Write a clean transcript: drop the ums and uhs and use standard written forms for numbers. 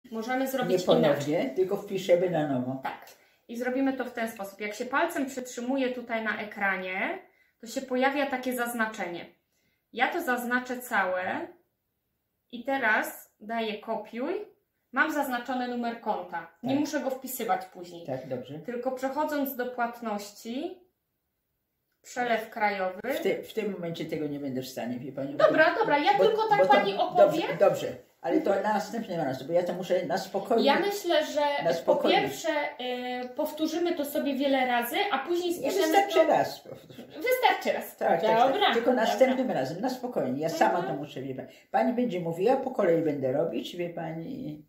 możemy zrobić Nie ponownie, inaczej. tylko wpiszemy na nowo. Tak. I zrobimy to w ten sposób. Jak się palcem przytrzymuję tutaj na ekranie, to się pojawia takie zaznaczenie. Ja to zaznaczę całe i teraz daję kopiuj. Mam zaznaczony numer konta. Nie muszę go wpisywać później. Tak, dobrze. Tylko przechodząc do płatności, przelew krajowy. W tym momencie tego nie będę w stanie, wie pani. Dobra, ja tylko tak pani opowie. Dobrze, ale to na następnym razem, bo ja to muszę na spokojnie. Ja myślę, że po pierwsze powtórzymy to sobie wiele razy, a później spiszemy Wystarczy raz. Wystarczy raz. Tak, Dobra. Tylko następnym razem, na spokojnie. Ja sama to muszę, wie pani. Pani będzie mówiła, po kolei będę robić, wie pani.